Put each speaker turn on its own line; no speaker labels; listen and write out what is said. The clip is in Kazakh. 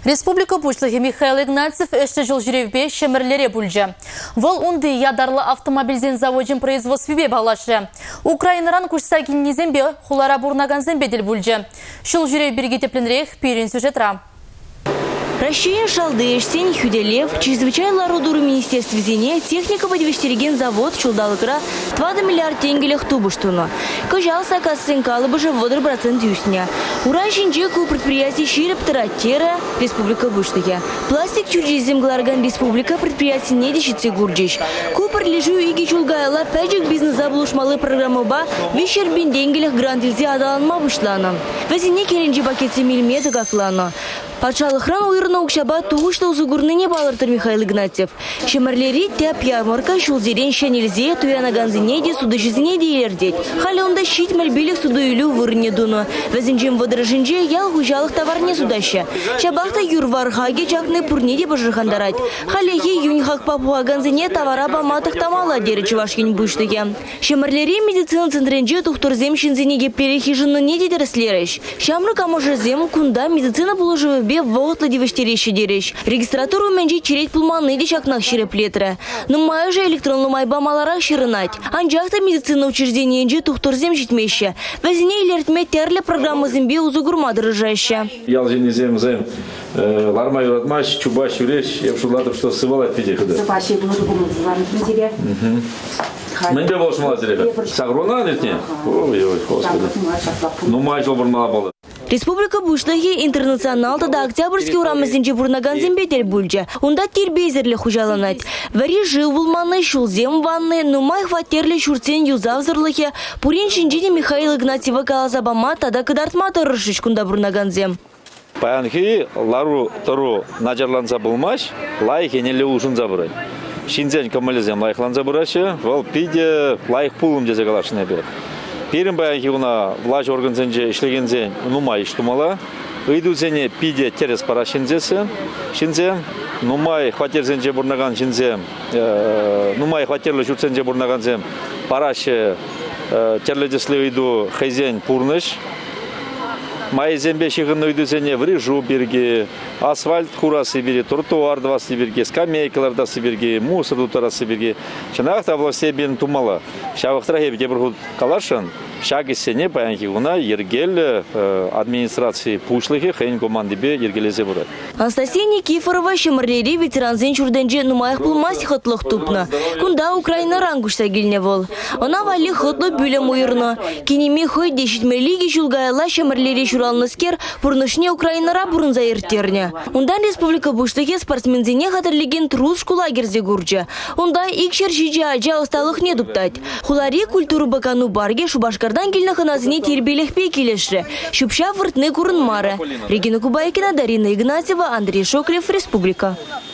Республика бушлығы Михаил Игнатьев әшті жыл жүревбе шемірлері бүлжі. Вол унды ядарлы автомобильзен заводын производстве балашы. Украинаран күшса кеннезенбе хулара бурнаган зембедел бүлжі. Жыл жүрев бірге тепленірек перен сюжетра.
Россия шалды эштен Хюделев, чрезвычайно родуру министерств зене, техника подвештереген завод чулдалыкра 2 миллиард тенгелех тубуштуну. Кожалса кассен калыбыжы водыр процент юсня. Уран шинчеку предприятий шире птыратера республика буштыге. Пластик чурджизем гларган республика предприятий не дешится гурджиш. Купр лежу иги чулгайла пәжік бизнес заблушмалы программы ба вещербин денгелех грантилзе адаланма бушлана. Везене керенжи пакетсе миллиметр каклана. Патшалықран ойырына ұқшаба туғышты ұзығырныне балыртыр Михаил Игнатьев. Шемірлері тәп ярмарка шулзерен шәнелзе туянаганзыне де суды жизіне дейлердет. Халі онда шит мәлбелік суды үлі вырыне дуну. Вәзінжен водырышынже ял ғужалық товарне судашы. Шабақта юрварғаге жақны пұрне де бажырғандарад. Халеге юнихақ папуаганзыне товара баматық тамала дері чувашкен бұштыге. Шемірлері медицина центренже тұқтыр земшінзінеге перехижыны не дедеріслеріш. Шамры каможызем кунда медицина бұлыжывы вот ладивыштереші дереш. Регистратуру менже черет пулманы дешакнах ширеплетра. Но маю же электронлы майбамалара ширынать. Анжақта медицина учреждениенже тухторзем жетмеші. Вәзіне илертме терлі программы зембе узугурмады рыжаща.
Ял женезем зем лармай уратмаш, чубаш юреш, я вшулатов, что сывалать пидехода.
Запаши было звонить тебе.
Менде болш малазеребе. Сагрона нетне? Ой-ой, господи. Ну май жол бурмала болды.
Республика бушлығы интернационал тада октябрьский урамызынче бурнаган зембетер бүлже. Онда тербезерлі хужаланат. Вари жыл булманы, шулзем ванны, нумай хватерлі шурцен юзавзырлығы. Пурен шинжине Михаил Игнатьева калазабама тада кыдартматы рышыш кунда бурнаган зем.
Паянхи лару тұру наджарланса булмаш, лайхи нелі ушын забырай. Шинзен камалезем лайхланса бұрашы, вал пиде лайх пулым дезе калашыне бер. Перім баянки уна влаж органзенже ишлегензен нумай иштумала. Ыйдузене пиде терес пара шинзесе. Шинзе нумай хватерзенже бурнаган шинзе. Нумай хватерлы шурценже бурнаган зем. Параше терледеслы ыйду хайзен пурныш. Майзембе шигын ыйдузене врежу берге. Асфальт хурасы берге, тротуар двасы берге, скамейкалар дасы берге, мусор дутарасы берге. Шанақта власте бен тумала. Шавықтыра хебде бір калашын, шағы сене баянки ғына ергел администрации пушлығы хайын команды бе ергелезе бұрады.
Анастасия Никифорова шемірлері ветеранзен жүрденже нумайық бұлмасы қытлық тұпны. Күнда Украина рангушса келіне бол. Она вали қытлы бөлім ойырны. Кенеме хой дешітмеліге жүлгайла шемірлері жүралныскер бұрнышне Украинара бұрынза ертерне. Ундан республика буштығы спортсмензене қатырлеген трус шкулагерзе гурджа. Унда икшер жиджа ажа осталық не дуптать. Хулари культуру бакану барге Шубашкардан келіні қыназыне тербелехпе келеші. Шупша выртны курын мары. Регина Кубайкина, Дарина Игнатьева, Андрей Шоклев, Республика.